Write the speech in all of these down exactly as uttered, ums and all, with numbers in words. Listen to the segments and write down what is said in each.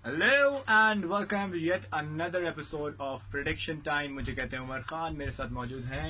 Hello and welcome to yet another episode of Prediction Time. मुझे कहते हैं उमर खान, मेरे साथ मौजूद हैं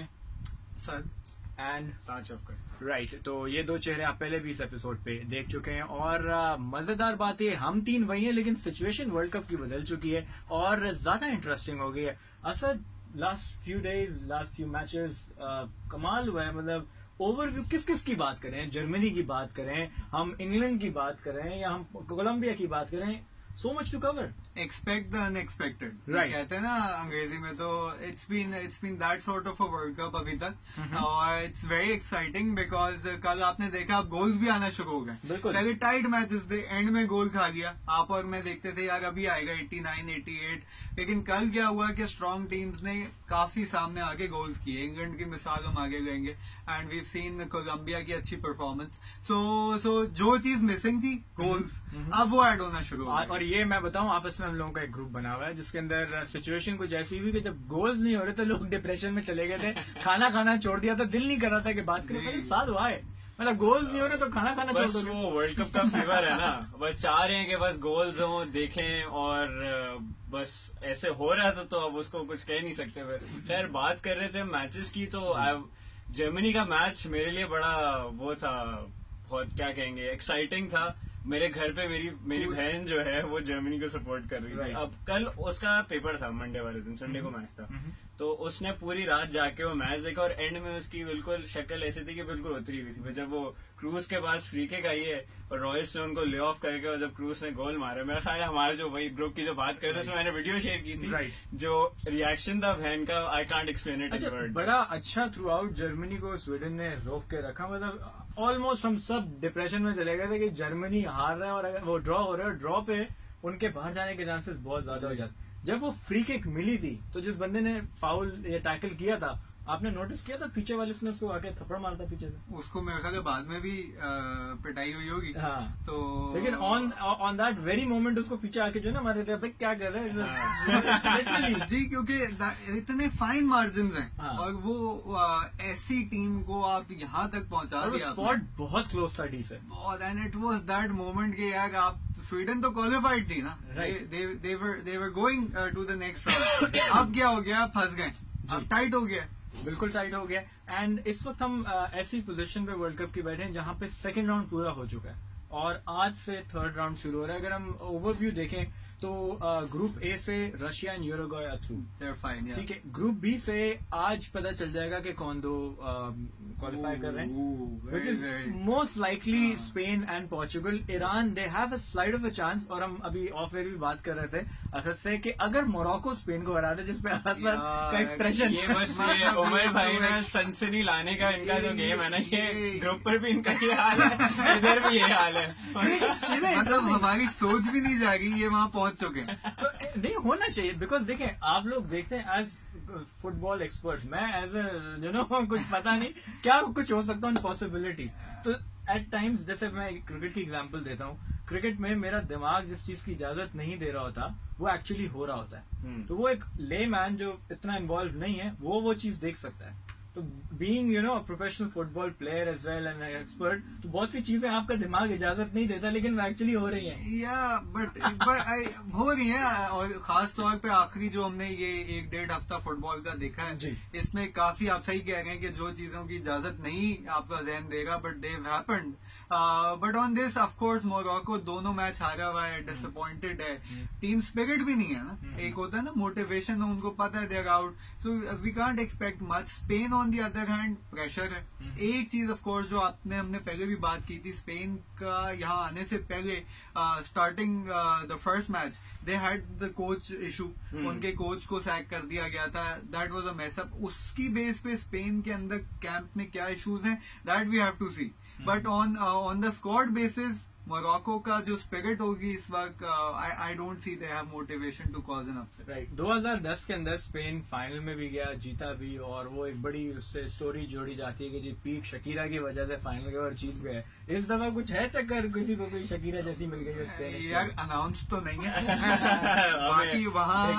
सर एंड साथ राइट। तो ये दो चेहरे आप पहले भी इस एपिसोड पे देख चुके हैं और uh, मजेदार बात है हम तीन वही हैं लेकिन सिचुएशन वर्ल्ड कप की बदल चुकी है और ज्यादा इंटरेस्टिंग हो गई है। Asad last few days last few matches कमाल हुआ है। मतलब ओवरव्यू किस किस की बात करें, जर्मनी की बात करें, हम इंग्लैंड की बात करें या हम कोलंबिया की बात करें, so much to cover. Expect the unexpected. Right. कहते हैं ना अंग्रेजी में, तो it's been it's been that sort of a World Cup अभी तक और it's very exciting because कल आपने देखा अब गोल्स भी आना शुरू हो गए। पहले टाइट मैचेस थे, एंड में गोल खा गया। आप और मैं देखते थे यार अभी आएगा नवासी, अठासी, लेकिन कल क्या हुआ कि स्ट्रॉन्ग टीम्स ने काफी सामने आके गोल्स किए। इंग्लैंड की मिसाल हम आगे लेंगे एंड वी सीन कोलंबिया की अच्छी परफॉर्मेंस। सो सो जो चीज मिसिंग थी गोल्स, अब वो ऐड होना शुरू हो गया। और ये मैं बताऊं, आपस में हम लोगों का एक ग्रुप बना हुआ है जिसके अंदर सिचुएशन कुछ ऐसी हुई कि जब गोल्स नहीं हो रहे तो लोग डिप्रेशन में चले गए थे, खाना खाना छोड़ दिया था, दिल नहीं कर रहा था कि बात करें। साथ हुआ है, मतलब गोल्स नहीं हो रहे तो खाना खाना छोड़ दो। वो वर्ल्ड कप का फीवर है ना, बस चाह रहे हैं कि बस गोल्स हो, देखें और बस ऐसे हो रहा था तो अब उसको कुछ कह नहीं सकते। खैर बात कर रहे थे मैचेस की, तो जर्मनी का मैच मेरे लिए बड़ा वो था, बहुत क्या कहेंगे एक्साइटिंग था। मेरे घर पे मेरी मेरी बहन जो है वो जर्मनी को सपोर्ट कर रही थी। अब कल उसका पेपर था, मंडे वाले दिन, संडे को मैच था, तो उसने पूरी रात जाके वो मैच देखा और एंड में उसकी बिल्कुल शक्ल ऐसी थी कि बिल्कुल उतरी हुई थी। जब वो क्रूज के पास फ्री किक आई है और रॉयस ने उनको ले ऑफ करके और जब क्रूज ने गोल मारा, मेरा ख्याल है हमारे जो वही ग्रुप की जो बात कर रहे थे उसमें मैंने वीडियो शेयर की थी, जो रिएक्शन था बहन का, I can't explain it in words. बड़ा अच्छा थ्रू आउट जर्मनी को स्वीडन ने रोक के रखा। मतलब ऑलमोस्ट हम सब डिप्रेशन में चले गए थे कि जर्मनी हार रहा है और अगर वो ड्रॉ हो रहा है, ड्रॉ पे उनके बाहर जाने के चांसेस बहुत ज्यादा हो जाते। जब वो फ्री किक मिली थी तो जिस बंदे ने फाउल या टैकल किया था, आपने नोटिस किया था पीछे वाले ने उसको आके थप्पड़ मारता पीछे से, उसको मेरे ख्याल बाद में भी पिटाई हुई होगी। हाँ। तो लेकिन on on that very moment उसको पीछे आके जो ना हमारे भाई क्या कर रहे हैं जी, क्योंकि इतने फाइन मार्जिन हैं। हाँ। और वो ऐसी टीम को आप यहाँ तक पहुँचा दिया, स्पॉट बहुत क्लोज था डी से बहुत, and it was that moment कि यार आप स्वीडन तो क्वालिफाइड थी ना, they were going to the next round. अब क्या हो गया, फंस गए, अब टाइट हो गया, बिल्कुल टाइट हो गया। एंड इस वक्त हम uh, ऐसी पोजीशन पे वर्ल्ड कप की बैठे हैं जहां पे सेकंड राउंड पूरा हो चुका है और आज से थर्ड राउंड शुरू हो रहा है। अगर हम ओवरव्यू देखें तो ग्रुप ए से Russia and Uruguay are through, ठीक है। ग्रुप बी से आज पता चल जाएगा कि कौन दो क्वालिफाई कर रहे हैं, which is most likely Spain and Portugal. Iran they have a slight of a chance. और हम अभी ऑफ एयर भी बात कर रहे थे असद से कि अगर मोरक्को स्पेन को हरा दे, जिसपे असद का एक्सप्रेशन, ये बस ये उमर भाई ना सनसनी लाने का इनका जो गेम है ना, ये ग्रुप पर भी इनका ये हाल है, इधर भी ये हाल है। मतलब हमारी सोच भी नहीं जाएगी, ये वहाँ पहुंच चुके हैं। तो नहीं होना चाहिए, बिकॉज देखें आप लोग देखते हैं एज फुटबॉल एक्सपर्ट, मैं एज यू नो कुछ पता नहीं क्या कुछ हो सकता है पॉसिबिलिटीज। तो एट टाइम्स, जैसे मैं क्रिकेट की एग्जांपल देता हूँ, क्रिकेट में मेरा दिमाग जिस चीज की इजाजत नहीं दे रहा होता वो एक्चुअली हो रहा होता है। तो वो एक ले मैन जो इतना इन्वॉल्व नहीं है वो वो चीज देख सकता है। तो being you know professional football player as well and expert, तो बहुत सी चीजें आपका दिमाग इजाजत नहीं देता लेकिन वो एक्चुअली हो रही हैं। या बट बट हो रही है, और खास तौर पे आखिरी जो हमने ये एक डेढ़ हफ्ता फुटबॉल का देखा है, इसमें काफी आप सही कह रहे हैं कि जो चीजों की इजाजत नहीं आपका जहन देगा, but they happened. But on this of course Morocco दोनों मैच हारा हुआ है, डिसअपॉइंटेड है, टीम स्पिरिट भी नहीं है ना। एक होता है ना मोटिवेशन, उनको पता है they are out, so we can't expect much. Spain on the other hand pressure है। एक चीज ऑफ कोर्स जो आपने हमने पहले भी बात की थी, स्पेन का यहाँ आने से पहले starting the first match they had the coach issue, उनके कोच को सैक कर दिया गया था, that was a mess up. उसकी बेस पे स्पेन के अंदर कैंप में क्या इश्यूज हैं that we have to see, but on on the squad basis Morocco का जो स्पिरिट होगी इस वक्त, I don't see they have motivation to cause an upset. Right, दो हज़ार दस के अंदर स्पेन फाइनल में भी गया, जीता भी, और वो एक बड़ी उससे स्टोरी जोड़ी जाती है कि जी पीक शकीरा की वजह से फाइनल गए और जीत गए। इस दफा कुछ है चक्कर, किसी को कोई शकीरा जैसी मिल गई है स्पेन? यार अनाउंस तो नहीं है बाकी वहाँ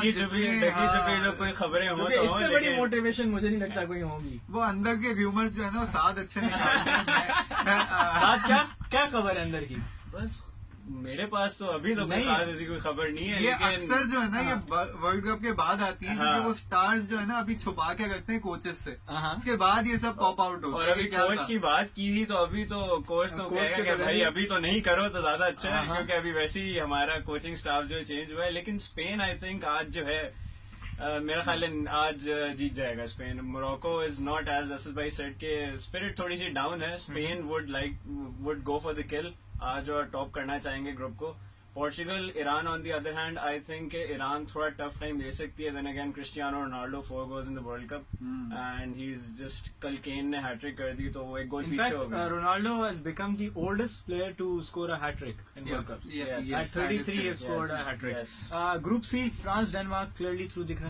जो कोई खबरें हो, इससे बड़ी मोटिवेशन मुझे नहीं लगता कोई होगी। वो अंदर के र्यूमर्स जो है ना साथ अच्छे नहीं। साथ क्या क्या खबर है अंदर की? बस मेरे पास तो अभी तो कोई खास ऐसी कोई खबर नहीं है। ये लेकिन अक्सर जो है ना ये वर्ल्ड कप के बाद आती है, क्योंकि वो स्टार्स जो है ना अभी छुपा के रखते हैं कोचेस से, उसके बाद ये सब पॉप आउट होता है। और अभी कोच की बात की थी तो अभी तो कोच तो कहेगा कि भाई अभी तो नहीं करो तो ज्यादा अच्छा है, क्योंकि अभी वैसे ही हमारा कोचिंग स्टाफ जो है चेंज हुआ है। लेकिन स्पेन आई थिंक आज जो है Uh, मेरा ख्याल है आज जीत जाएगा Spain. Morocco is not as Asad भाई सेड के स्पिरिट थोड़ी सी डाउन है। Spain would like would go for the kill आज और टॉप करना चाहेंगे ग्रुप को। Portugal Iran on the other hand I think Iran थोड़ा टफ टाइम ले सकती है। Then again Cristiano Ronaldo four goals in the world cup and he is just, कल केन ने हैट्रिक कर दी तो वो एक गोल पीछे हो गया। Ronaldo has become the oldest player to score a hat trick in world cup. At thirty three he scored a hat trick. Group C France Denmark clearly through दिख रहा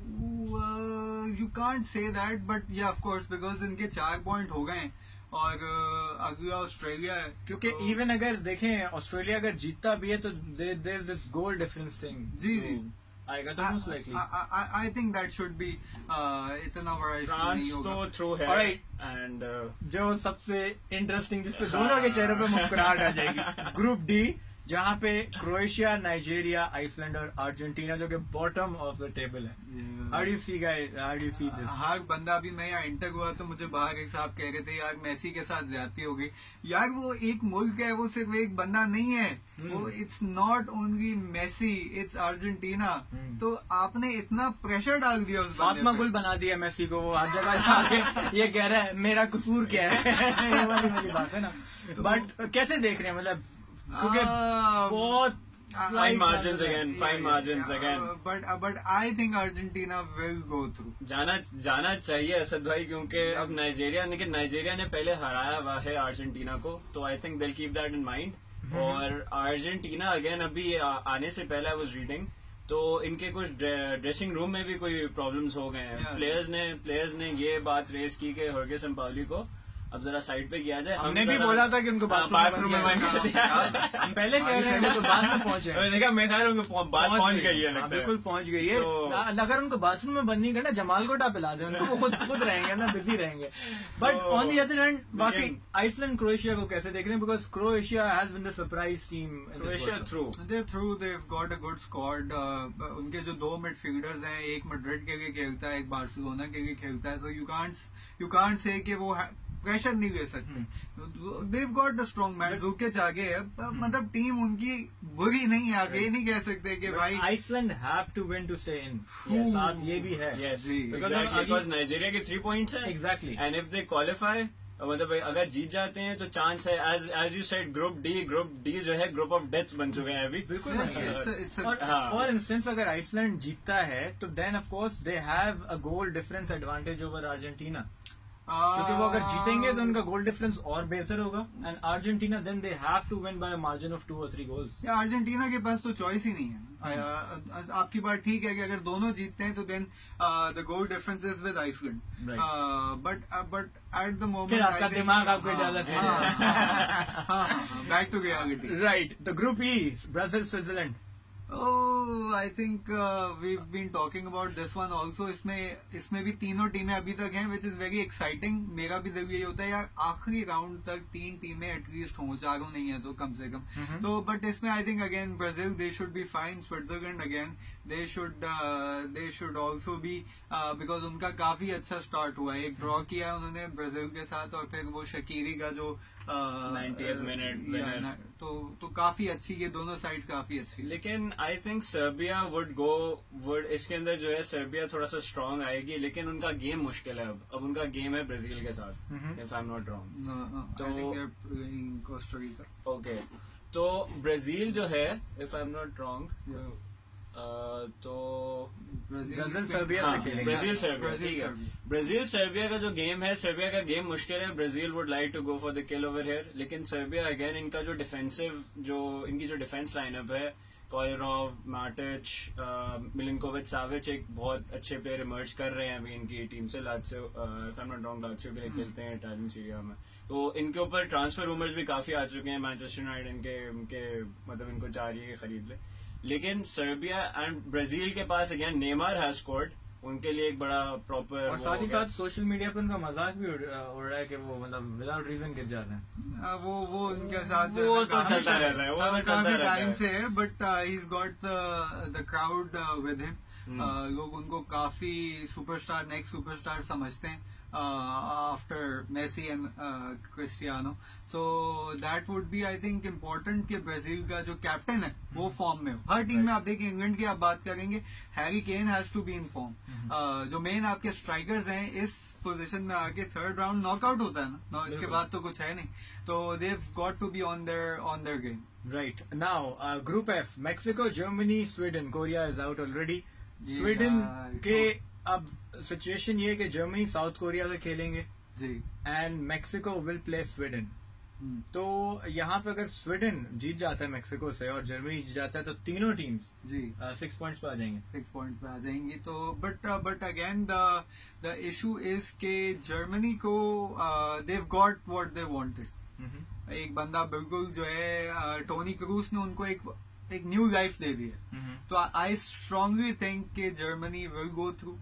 है। You can't say that but yeah of course because इनके चार point हो गए और uh, अगला Australia है, क्योंकि इवन तो, अगर देखें ऑस्ट्रेलिया अगर जीतता भी है तो there is this goal difference thing. जी जी आएगा तो most likely I think that should be इतना बड़ा इशू फ्रांस नहीं होगा। तो थ्रू है। Alright. एंड जो सबसे इंटरेस्टिंग जिसपे दोनों के चेहरों पे मुस्कुराहट आ जाएगी, ग्रुप डी, जहाँ पे क्रोएशिया, नाइजीरिया, आइसलैंड और अर्जेंटीना जो कि बॉटम ऑफ द टेबल है। How do you see guys? How do you see this? हर बंदा भी, मैं यहाँ इंटर हुआ तो मुझे बाहर एक साहब कह रहे थे यार मेसी के साथ ज्यादती हो गई। यार वो एक मुल्क है, वो सिर्फ एक बंदा नहीं है, वो it's not only Messi, it's Argentina. तो आपने इतना प्रेशर डाल दिया उस फातिमा गुल बना दिया मेसी को, वो हर जगह आके ये कह रहा है मेरा कसूर क्या है। ये वाली वाली बात है ना। बट कैसे देख रहे हैं, मतलब क्योंकि बहुत fine margins again, fine margins again. But but I think Argentina will go through. जाना जाना चाहिए असद भाई, क्योंकि अब नाइजीरिया, लेकिन नाइजीरिया ने पहले हराया हुआ है अर्जेंटीना को, तो I think they'll keep that in mind. और अर्जेंटीना अगेन अभी आने से पहले आई वाज रीडिंग तो इनके कुछ ड्रेसिंग रूम में भी कोई प्रॉब्लम्स हो गए हैं। प्लेयर्स ने प्लेयर्स ने ये बात रेस की कि होर्गे संपावली को अब जरा साइड पे किया जाए। हमने भी बोला था कि उनको बाथरूम में हम पहले कह रहे हैं तो बाद में पहुंचे। देखा मैं खैर उनको बात पहुंच गई है, बिल्कुल पहुंच गई है। अगर उनको बाथरूम में बंद नहीं करना, जमाल को पिला दे उनको, वो खुद खुद रहेंगे ना, बिजी रहेंगे। But on the other hand वाकई आइसलैंड क्रोएशिया को कैसे देख रहे हैं, because Croatia has been the surprise team. Croatia through they through they have got a good squad. उनके जो दो मिडफील्डर्स हैं, एक मैड्रिड के लिए खेलता है, एक बार्सिलोना के लिए खेलता है, so you can't you can't say कि वो प्रेशर नहीं ले सकते। They've got the strong man, जुकेच आगे है, मतलब टीम उनकी बुरी नहीं है, आगे नहीं कह सकते कि भाई Iceland have to win to stay in. साथ ये भी है, बिकॉज नाइजीरिया के थ्री पॉइंट्स हैं exactly, and if they qualify, मतलब अगर जीत जाते हैं तो चांस है, as as you said group D group D जो है ग्रुप ऑफ डेथ बन चुके हैं अभी। बिल्कुल। फॉर इंस्टेंस अगर आइसलैंड जीतता है तो then of course they have a goal difference advantage over Argentina, क्योंकि वो अगर जीतेंगे तो उनका गोल डिफरेंस और बेहतर होगा। And Argentina then they have to win by margin of two और थ्री गोल्स। या अर्जेंटीना के पास तो चॉइस ही नहीं है। आपकी बात ठीक है कि अगर दोनों जीतते हैं तो then the goal difference is with Iceland, but but at the moment आपका दिमाग आपको इजाजत है। Back to reality, right. The group E, Brazil Switzerland. Oh, I think uh, we've been talking about this one also. इसमें इसमें भी तीनों टीमें अभी तक हैं, which is very exciting. मेरा भी दिल यही होता है यार आखिरी राउंड तक तीन टीमें एटलीस्ट हों, चारों नहीं है तो कम से कम। mm-hmm. तो बट इसमें I think again Brazil they should be fine, Switzerland again they should they should also be, because उनका काफी अच्छा स्टार्ट हुआ है। एक ड्रॉ किया है उन्होंने ब्राजील के साथ, और फिर वो शकीरी का जो नाइंटिएथ मिनट, तो तो काफी अच्छी, ये दोनों साइड काफी अच्छी। लेकिन I think Serbia would go would इसके अंदर जो है सर्बिया थोड़ा सा स्ट्रांग आएगी, लेकिन उनका गेम मुश्किल है। अब अब उनका गेम है ब्राजील के साथ, if I am not wrong. तो कोस्टा रिका, ओके, तो ब्राजील जो है if I am not wrong तो ब्राजील सर्बिया से खेलेंगे। ब्राजील सर्बिया, ठीक है। ब्राजील सर्बिया का जो गेम है, सर्बिया का गेम मुश्किल है। Brazil would like to go for the kill over here, लेकिन सर्बिया अगेन इनका जो डिफेंसिव जो इनकी जो डिफेंस लाइनअप है, कोलेरोव, मार्टिच, मिलिनकोविच, साविच, एक बहुत अच्छे प्लेयर इमर्ज कर रहे हैं अभी इनकी टीम से। Lazio, if I am not wrong, Lazio के लिए खेलते हैं इटालियन सीरिया में। तो इनके ऊपर ट्रांसफर रूमर्स भी काफी आ चुके हैं, मैनचेस्टर यूनाइटेड इनके इनके मतलब इनको चाह रही है खरीद ले। लेकिन सर्बिया एंड ब्राजील के पास अगेन नेमार हैज स्कोर्ड, उनके लिए एक बड़ा प्रॉपर। और साथ ही साथ सोशल मीडिया पर उनका मजाक भी उड़ रहा है कि वो मतलब विदाउट रीजन गिर जाते हैं। वो वो उनके साथ वो तो चलता रहता है, वो तो चलता रहता है टाइम से है, but he is got the crowd with him. लोग उनको काफी सुपरस्टार, नेक्स्ट सुपरस्टार समझते हैं after Messi and Cristiano. So that would be I think important कि ब्राजील का जो कैप्टन है वो फॉर्म में हो। हर टीम में आप देखिए, इंग्लैंड की आप बात करेंगे, Harry Kane has to be in form. जो मेन आपके स्ट्राइकर्स हैं इस पोजीशन में आके थर्ड राउंड नॉकआउट होता है ना, इसके बाद तो कुछ है नहीं, तो they have got to be on their on their game. Right now group F, Mexico, Germany, Sweden. Korea is out already. Sweden के अब सिचुएशन ये है कि जर्मनी साउथ कोरिया से खेलेंगे जी, and Mexico will play Sweden. तो यहाँ पे अगर स्वीडन जीत जाता है मैक्सिको से और जर्मनी जीत जाता है तो तीनों टीम्स जी सिक्स पॉइंट्स पे आ जाएंगे। सिक्स पॉइंट्स पे आ जाएंगी। तो but but again the the issue is के जर्मनी को they've got what they wanted. एक बंदा बिल्कुल जो है टोनी क्रूज ने उनको एक एक न्यू लाइफ दे दी है। तो आई स्ट्रांगली थिंक कि जर्मनी विल गो थ्रू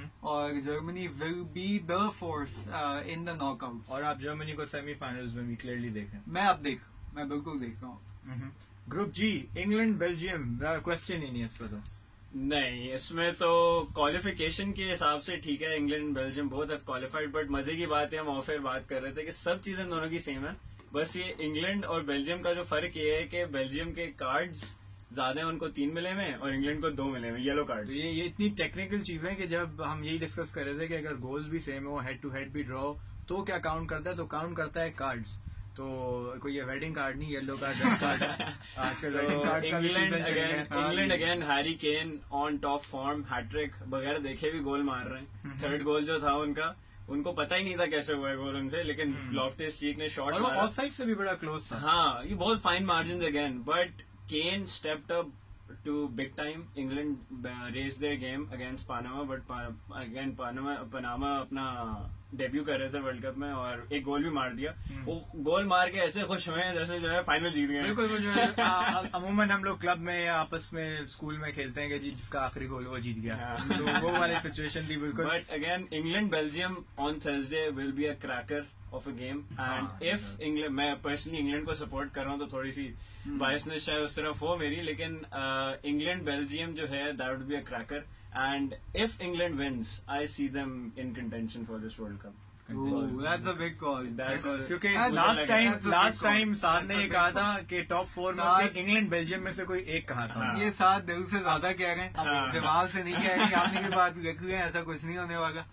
और Germany will be the force in the knockout. और आप जर्मनी को सेमीफाइनल्स में भी क्लियरली देखें। मैं अब देख मैं बिल्कुल देख रहा हूँ। Group G, England, Belgium, question ही नहीं है इसमें तो। नहीं, इसमें तो क्वालिफिकेशन के हिसाब से ठीक है, England Belgium both have qualified, but मजे की बात है, हम ऑफर बात कर रहे थे कि सब चीजें दोनों की सेम है। बस ये इंग्लैंड और बेल्जियम का जो फर्क ये है कि बेल्जियम के कार्ड्स ज्यादा है, उनको तीन मिले हुए और इंग्लैंड को दो मिले हुए येलो कार्ड। तो ये ये इतनी टेक्निकल चीजें कि जब हम यही डिस्कस कर रहे थे कि अगर गोल्स भी सेम हो, हेड टू हेड भी ड्रॉ, तो क्या काउंट करता है? तो काउंट करता है कार्ड्स। तो कोई ये वेडिंग कार्ड नहीं, येलो कार्ड, रेड कार्ड आजकल वेडिंग कार्ड का भी सीजन चल रहा है। England again Harry Kane on top form, hat trick वगैरह देखे भी गोल मार रहे हैं। थर्ड गोल जो था उनका, उनको पता ही नहीं था कैसे हुआ है गोल उनसे, लेकिन लॉफ्टस चीक ने शॉट मारा, ऑफसाइड से भी बड़ा क्लोज था। हाँ, ये बहुत fine margin again, but Kane stepped up to big time. England uh, raised their game against Panama, but pa again Panama Panama अपना डेब्यू कर रहे थे वर्ल्ड कप में और एक गोल भी मार दिया। वो गोल मार के ऐसे खुश हुए हैं जैसे जो है फाइनल जीत गए। बिल्कुल, जो है अमूमन हम लोग क्लब में या आपस में स्कूल में खेलते हैं कि जी जिसका आखिरी गोल वो जीत गया, तो वो वाली सिचुएशन थी बिल्कुल। But again England Belgium on Thursday will be a cracker of a game, and if England, मैं पर्सनली इंग्लैंड को सपोर्ट कर रहा हूँ तो थोड़ी सी बायसनेस शायद उस तरफ हो मेरी, लेकिन इंग्लैंड बेल्जियम जो है that would be a cracker, and if England wins I see them in contention for this world cup. That's a big call. क्योंकि last time last time Saad ने ये कहा था कि टॉप फोर में उसके इंग्लैंड बेल्जियम में से कोई एक कहा था। ये साथ दिल से ज्यादा कह रहे हैं, दिमाग से नहीं कह रहे कि आपने की बात रख रहे हैं, ऐसा कुछ नहीं होने वाला।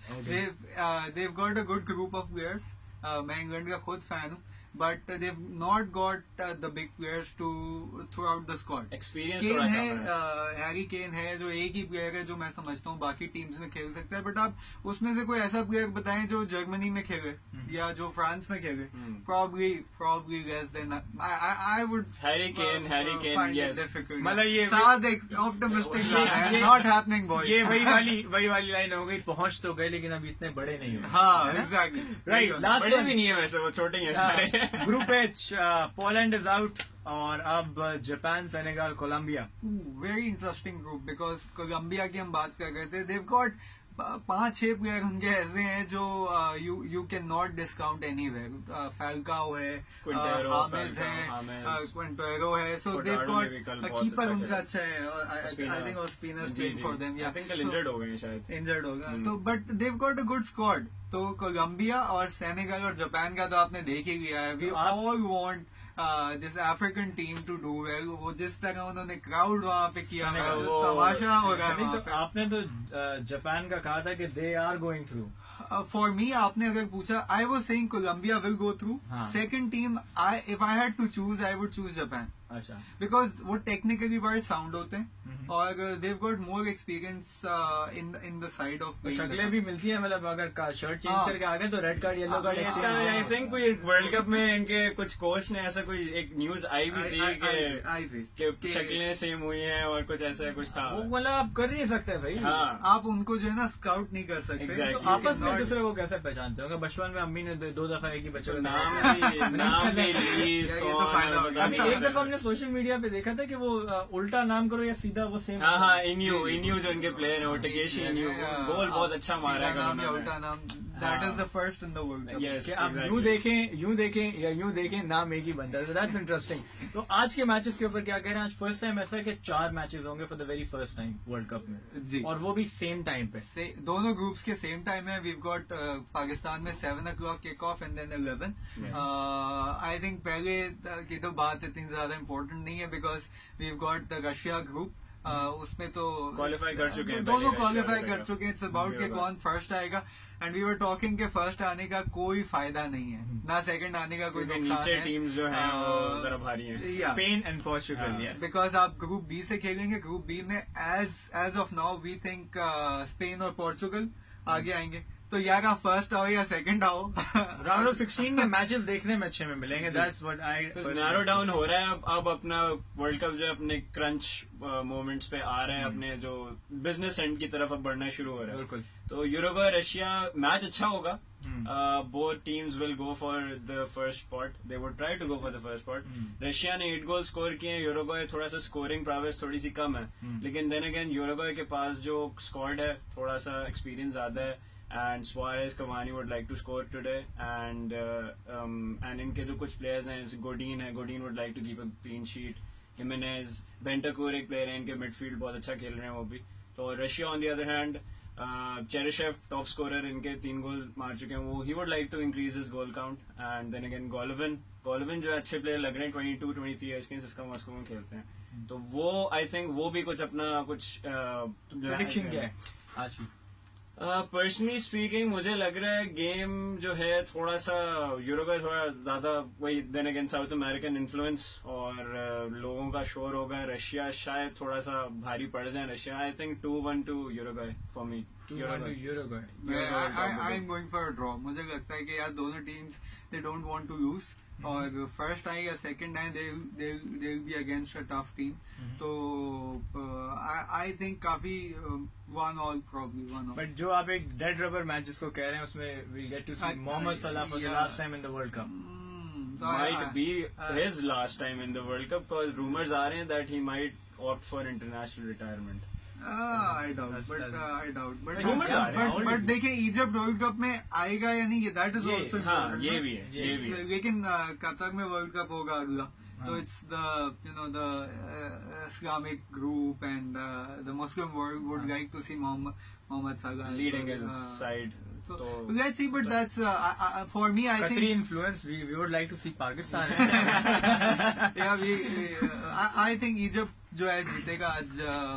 They've got a good group of players. मैं इंग्लैंड का खुद फैन हूँ, but they've not got uh, the big players to throw out the squad. Experience Kane है, हैरी केन है जो एक ही प्लेयर है जो मैं समझता हूँ बाकी टीम्स में खेल सकता है, बट आप उसमें से कोई ऐसा प्लेयर बताएं जो जर्मनी में खेले या जो फ्रांस में खेले। probably probably less than I I would Harry Kane Harry Kane yes, मतलब ये साथ एक optimistic है, not happening boys। ये वही वाली वही वाली लाइन हो गई, पहुंच तो गए लेकिन अभी इतने बड़े नहीं हुए। हाँ exactly right, लास्ट बड़े भी नहीं है वैसे, वो छोटे ही हैं सारे। Group H, Poland is out और अब Japan, Senegal, Colombia. Very interesting group, because Colombia की हम बात कर रहे थे, देव गॉट पांच छह प्लेयर उनके ऐसे हैं जो you you can not discount anywhere. Falcao है, हामिज है, क्विंटेरो है, सो देव गॉट कीपर उनका अच्छा है, I think Ospina playing for them, या इंजर्ड हो गए शायद, इंजर्ड होगा तो, but they've got a good squad. तो कोलंबिया और सेनेगल और जापान का तो आपने देख ही लिया है। We all want this African team to do well. वो जिस तरह उन्होंने क्राउड वहाँ पे किया, तमाशा हो रहा है। तो आपने तो जापान का कहा था कि they are going through. For me आपने अगर पूछा, I was saying Colombia will go through. Second team, I if I had to choose I would choose Japan. अच्छा, बिकॉज वो टेक्निकली बड़े साउंड होते हैं और they've got more experience in in the side of. शक्लें भी मिलती है, मतलब अगर शर्ट चेंज करके आ गए तो red card, yellow card. I think कोई वर्ल्ड कप में इनके कुछ कोच ने ऐसा कोई एक न्यूज आई भी थी कि शक्लें सेम हुई हैं और कुछ ऐसा कुछ था। वो मतलब आप कर नहीं सकते भाई। हाँ, आप उनको जो है ना स्काउट नहीं कर सकते। exactly. तो आपस में दूसरे को कैसे पहचानते होंगे? बचपन में अम्मी ने दो दफा एक ही बच्चे को नाम नाम एक दफा हमने सोशल मीडिया पे देखा था कि वो उल्टा नाम करो या सीधा, वो सेम हाँ हाँ इन्यू इन्यू जो इनके प्लेयर है वो टकेशी इन्यू गोल बहुत अच्छा मारा है उन्होंने। That is the first in the world. Yes, कि आप exactly. यूं देखें यूं देखें या यूं देखें नाम एक ही बनता है, so that's interesting. तो आज के मैचेस के ऊपर क्या कह रहे हैं? आज फर्स्ट टाइम ऐसा है कि चार मैचेस होंगे for the very first time world cup में जी, और वो भी सेम टाइम पे से, दोनों ग्रुप्स के सेम टाइम है. वीव गॉट पाकिस्तान में seven o'clock kick off and then eleven. I think पहले की तो बात इतनी ज्यादा इम्पोर्टेंट नहीं है because we've got the Russia group. उसमें तो क्वालिफाई कर चुके हैं, दोनों क्वालिफाई कर चुके हैं. इट्स अबाउट के कौन फर्स्ट आएगा. एंड वी वर टॉकिंग के फर्स्ट आने का कोई फायदा नहीं है, ना सेकंड आने का कोई नुकसान नीचे है. टीम्स जो हैं वो जरा भारी हैं. Spain and Portugal. बिकॉज आप ग्रुप बी से खेलेंगे. ग्रुप बी में as as of now we think Spain और पोर्चुगल आगे आएंगे. तो यार आप फर्स्ट आओ या सेकंड आओ, राउंड ऑफ सिक्सटीन में मैचेस देखने में अच्छे में मिलेंगे. That's what I narrow down हो रहा है. अब अब अपना वर्ल्ड कप जो है अपने क्रंच मोमेंट्स पे आ रहे हैं, अपने जो बिजनेस एंड की तरफ अब बढ़ना शुरू हो रहा है. बिल्कुल. तो यूरुग्वे रशिया मैच अच्छा होगा. Both teams will go for the first spot. They would try to go for the first spot. Russia ने एट गोल स्कोर किए हैं. यूरुग्वे थोड़ा सा स्कोरिंग प्रावेस थोड़ी सी कम है, लेकिन देन अगेन यूरुग्वे के पास जो स्क्वाड है थोड़ा सा एक्सपीरियंस ज्यादा है. And Suarez, Cavani would like to score today, and uh, um, and इनके जो कुछ players हैं, जैसे गोडीन है, Godin would like to keep a clean sheet. Jimenez, Bentancur एक player है, इनके midfield बहुत अच्छा खेल रहे हैं वो भी. तो Russia on the other hand, Cheryshev top scorer, इनके तीन गोल मार चुके हैं वो. He would like to increase his goal count, and then again Golovin, Golovin जो अच्छे player लग रहे हैं, twenty-two, twenty-three years के जिसका मॉस्को में खेलते हैं. तो वो I think वो भी कुछ अपना कुछ prediction क्या है आज की? पर्सनली uh, स्पीकिंग मुझे लग रहा है गेम जो है थोड़ा सा यूरोग्वे थोड़ा ज्यादा वही then again South American influence और uh, लोगों का शोर होगा. रशिया शायद थोड़ा सा भारी पड़ जाए. Russia I think two one two Uruguay for me. I am going for a draw. मुझे लगता है कि यार दोनों teams they don't want to lose. और फर्स्ट आए या सेकंड आए they they will be against a tough team. तो आई थिंक काफी one all probably one all. But जो आप एक डेड रबर मैच जिसको कह रहे हैं उसमें we get to see Mohamed Salah for the last time in the world cup. Might be his last time in the World Cup because rumors are in that he might opt for international retirement. I doubt, but uh, I doubt. But rumors are but but देखिए Egypt world cup में आएगा या नहीं, that is also. हाँ ये भी है, ये भी है. लेकिन कतर में वर्ल्ड कप होगा अगला. So it's the you know the uh, Islamic group and uh, the Muslim world would like to see Mohammed Mohammed Salah leading his uh, side. So, so let's see, but that's uh, I, I, for me. I Qatari think influence. We we would like to see Pakistan. yeah, we, we uh, I, I think Egypt जो है जीतेगा आज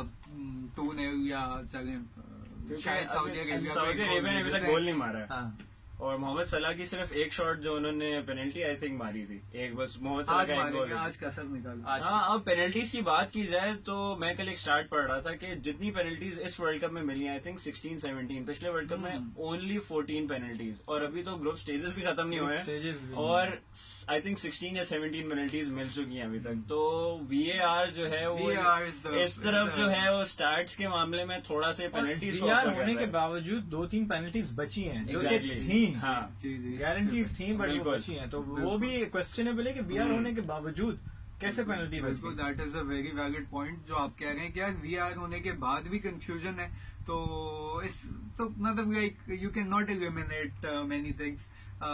to ने या चले शायद Saudi Arabia. Saudi Arabia ने अभी तक गोल नहीं मारा है. और मोहम्मद सलाह की सिर्फ एक शॉट जो उन्होंने पेनल्टी आई थिंक मारी थी, एक बस मोहम्मद सलाह का एक गोल. आज कसर निकाला. हाँ, अब पेनल्टीज की बात की जाए तो मैं कल एक स्टार्ट पढ़ रहा था कि जितनी पेनल्टीज इस वर्ल्ड कप में मिली आई थिंक सिक्सटीन सेवनटीन. पिछले वर्ल्ड कप में ओनली फोर्टीन पेनल्टीज और अभी तो ग्रुप स्टेजेस भी खत्म नहीं हुए हैं और आई थिंक सिक्सटीन या सेवनटीन पेनल्टीज मिल चुकी हैं अभी तक. तो वीएआर जो है वो इस तरफ जो है वो स्टार्ट्स के मामले में थोड़ा से पेनल्टीज होने के बावजूद दो तीन पेनल्टीज बची हैं जो थी. हाँ गारंटीड थी बट वो बची हैं. तो वो भी क्वेश्चनेबल है कि बीआर होने के बावजूद कैसे पेनल्टी बची. बिल्कुल, that is a very valid point जो आप कह रहे हैं कि यार वीआर होने के बाद भी कंफ्यूजन है. तो इस तो मतलब like you can not eliminate many things.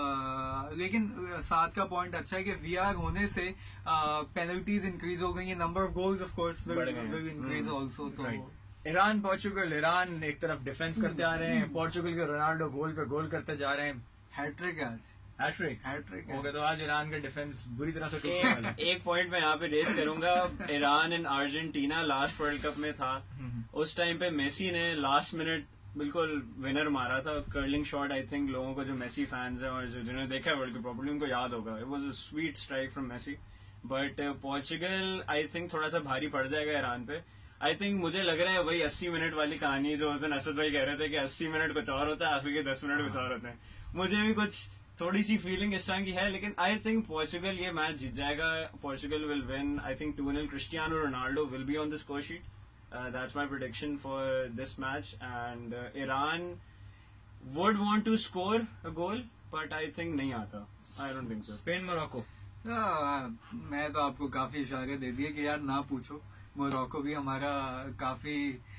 लेकिन साथ का पॉइंट अच्छा है कि वीआर होने से पेनल्टीज इंक्रीज हो गई है. Number of goals of course will increase also. तो ईरान पोर्चुगल, ईरान एक तरफ डिफेंस करते आ रहे हैं, पोर्चुगल के रोनाल्डो गोल पे गोल करते जा रहे हैं. हैट्रिक आज हैट्रिक हैट्रिक हो गया. तो आज ईरान का डिफेंस बुरी तरह से टूटने वाला है. एक पॉइंट मैं यहाँ पे रेस करूंगा. Iran and Argentina last world cup में था. उस टाइम पे मेसी ने लास्ट मिनट बिल्कुल विनर मारा था, कर्लिंग शॉट. आई थिंक लोगों को जो मेसी फैंस हैं और जो जिन्होंने देखा वर्ल्ड कप प्रॉपर्ली उनको याद होगा. It was a sweet strike from Messi. But Portugal I think थोड़ा सा भारी पड़ जाएगा ईरान पे. आई थिंक मुझे लग रहा है वही अस्सी मिनट वाली कहानी जो उस दिन असद भाई कह रहे थे कि अस्सी मिनट कुछ और होता है, आखिर के दस मिनट कुछ और होते हैं. मुझे भी कुछ थोड़ी सी फीलिंग इस तरह की है. लेकिन आई थिंक पोर्चुगल ये मैच जीत जाएगा. Portugal will win. I think two nil. Cristiano Ronaldo will be on the score sheet. That's my prediction for this match. And Iran would want to score a goal but I think नहीं आता. I don't think so. Spain Morocco. मैं तो आपको काफी इशारे दे दिए कि यार ना पूछो. मोरक्को भी हमारा काफी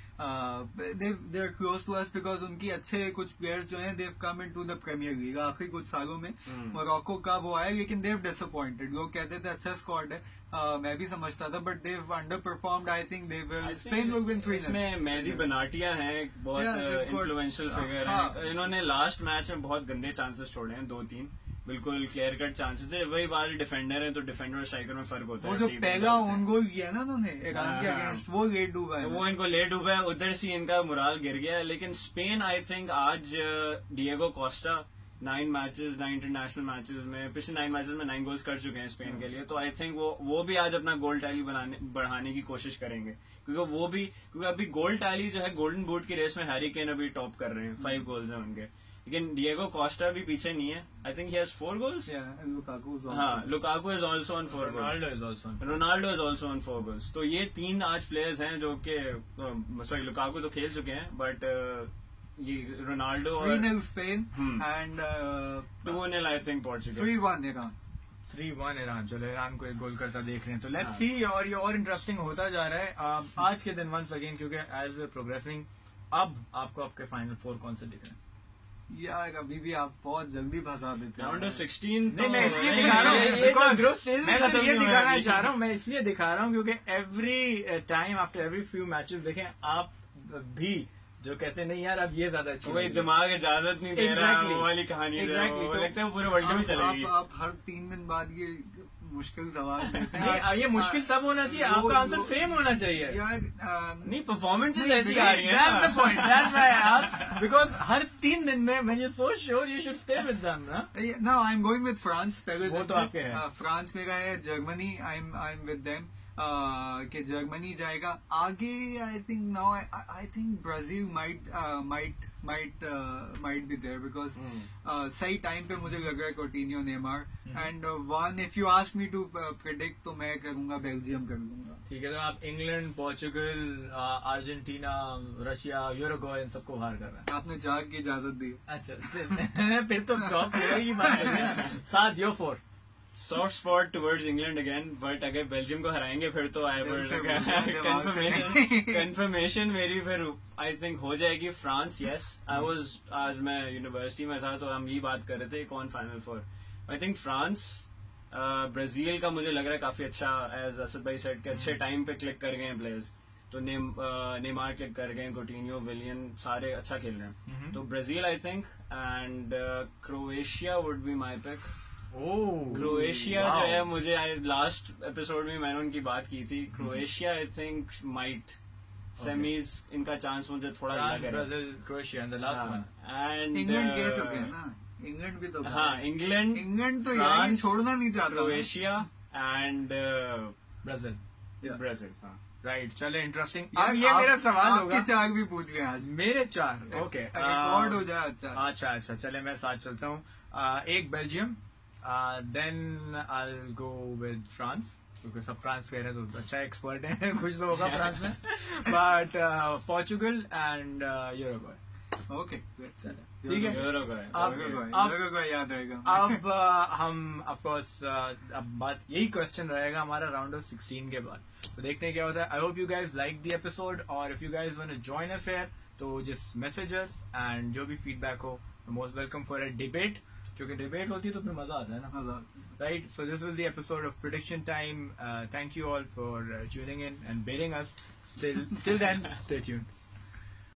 they are close to us because उनकी अच्छे कुछ प्लेयर्स जो हैं they've come into the Premier League आखिरी कुछ सालों में मोरक्को का वो आया, लेकिन देव डिसअपॉइंटेड। लोग कहते थे अच्छा स्क्वाड है, uh, मैं भी समझता था, but they've under performed. I think they will Spain will win three. इसमें मेहदी बनाटिया है, बहुत इन्फ्लुएंशियल फिगर है। इन्होंने लास्ट मैच में बहुत गंदे चांसेस छोड़े हैं, दो तीन बिल्कुल क्लियर कट चांसेस थे। वही बात, डिफेंडर है तो डिफेंडर और स्ट्राइकर में फर्क होता है। वो जो पहला ऑन गोल किया ना उन्होंने ईरान के अगेंस्ट, वो लेट डूबा है, वो इनको लेट डूबा है, उधर से इनका मुराल गिर गया है। लेकिन स्पेन आई थिंक आज Diego Costa nine matches nine international matches में पिछले नाइन मैचेस में नाइन गोल्स कर चुके हैं स्पेन के लिए। तो आई थिंक वो वो भी आज अपना गोल टैली बनाने बढ़ाने की कोशिश करेंगे, क्योंकि वो भी क्योंकि अभी गोल टैली जो है गोल्डन बूट की रेस में हैरी केन अभी टॉप कर रहे हैं, फाइव गोल्स हैं उनके। लेकिन डिएगो कोस्टा भी पीछे नहीं है। I think he has four goals. हाँ, Lukaku is also on four goals, Ronaldo is also Ronaldo is also on four goals. तो ये तीन आज प्लेयर्स हैं जो कि सॉरी लुकाकू तो खेल चुके हैं, बट ये रोनाल्डो और Spain and two nil I think Portugal, three one Iran three one Iran. चलो ईरान को एक गोल करता देख रहे हैं, तो लेट्स सी। और ये और इंटरेस्टिंग होता जा रहा है आज के दिन वंस अगेन, क्योंकि एज वे प्रोग्रेसिंग अब आपको आपके फाइनल फोर कौन से दिख रहे हैं? यार अभी भी आप बहुत जल्दी फंसा देते हैं। राउंड ऑफ सिक्सटीन नहीं, मैं इसलिए दिखा रहा हूँ, ग्रुप स्टेज मैं ये दिखाना चाह रहा हूँ, मैं इसलिए दिखा रहा हूँ क्योंकि every time after every few matches देखें आप भी जो कहते नहीं यार अब ये ज्यादा अच्छी, वही दिमाग इजाजत नहीं दे रहा, वो वाली कहानी Exactly, वो लगता है पूरे वर्ल्ड में चलेगी। आप हर तीन दिन बाद ये मुश्किल सवाल देते हैं। ये मुश्किल तब होना चाहिए, आपका आंसर सेम होना चाहिए यार। नहीं, परफॉर्मेंस ऐसी आ रही है, That's the point. That's why I asked, because हर तीन दिन में when you're so sure you should stay with them, ना? Now I'm going with France पहले। वो तो आपके हैं। फ्रांस मेरा है, Germany I'm I'm with them कि जर्मनी जाएगा आगे। I think now I think Brazil might might might might be there because सही टाइम पे मुझे लग रहा है Coutinho, Neymar and one if you ask me to predict तो मैं करूंगा बेल्जियम कर दूंगा। ठीक है, तो आप England, Portugal, Argentina, Russia, Uruguay इन सबको बाहर कर रहे हैं। आपने चार की इजाजत दी। अच्छा फिर तो टॉप की बात है। सात you for soft spot towards England again, but अगर बेल्जियम को हराएंगे फिर तो आई कंफर्मेशन कंफर्मेशन मेरी फिर आई थिंक हो जाएगी फ्रांस। यस, आई वाज आज मैं यूनिवर्सिटी में था तो हम यही बात कर रहे थे कौन final four. I think France, Brazil का मुझे लग रहा है काफी अच्छा, एज असद भाई सेड के अच्छे टाइम पे क्लिक कर गए हैं प्लेयर्स, तो नेम नेमार क्लिक कर गए, कोटिन्यो, विलियन सारे अच्छा खेल रहे हैं। तो Brazil I think, and Croatia would be my pick. Croatia जो है, मुझे लास्ट एपिसोड में मैंने उनकी बात की थी, Croatia I think might semis इनका चांस मुझे थोड़ा लग रहा है। Croatia in the last one, and England कह चुके हैं ना, इंग्लैंड भी तो हाँ इंग्लैंड इंग्लैंड तो यार छोड़ना नहीं चाहता, Croatia and Brazil Brazil. Right, चले इंटरेस्टिंग। ये मेरा सवाल होगा, आपके चार भी पूछ गए आज, मेरे चार। ओके, रिकॉर्ड हो जाए। अच्छा अच्छा अच्छा चले मैं साथ चलता हूँ। एक Belgium, then I will go with France, क्योंकि सब फ्रांस कह रहे हैं तो अच्छा एक्सपर्ट है, कुछ तो होगा फ्रांस में, but Portugal and Uruguay. Okay ठीक है, यूरुग्वे यूरुग्वे याद रहेगा। अब हम ऑफ कोर्स अब बात यही क्वेश्चन रहेगा हमारा राउंड ऑफ सिक्सटीन के बाद, तो देखते हैं क्या होता है। I hope you guys like the episode, और if you guys want to join us here तो जस्ट मैसेज अस, एंड जो भी फीडबैक हो most welcome for a debate, क्योंकि डिबेट होती है तो फिर मजा आता है ना। Right, so this will the episode of prediction time. Thank you all for tuning in and bearing us till till then, stay tuned.